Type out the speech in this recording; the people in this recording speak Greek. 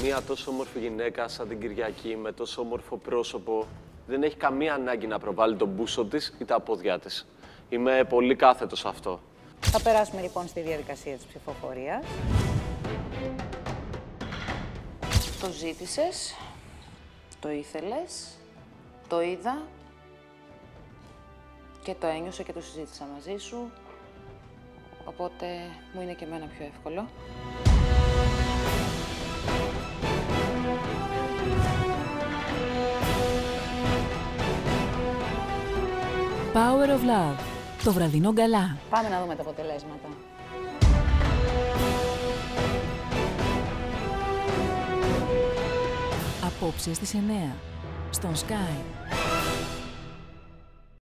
Μία τόσο όμορφη γυναίκα σαν την Κυριακή, με τόσο όμορφο πρόσωπο, δεν έχει καμία ανάγκη να προβάλλει τον μπούσο της ή τα πόδια της. Είμαι πολύ κάθετος σε αυτό. Θα περάσουμε λοιπόν στη διαδικασία της ψηφοφορίας. Το ζήτησες, το ήθελες, το είδα και το ένιωσα και το συζήτησα μαζί σου, οπότε μου είναι και εμένα πιο εύκολο. Power of Love. Το βραδινό γκαλά. Πάμε να δούμε τα αποτελέσματα. Απόψε στις 9. Στον Sky.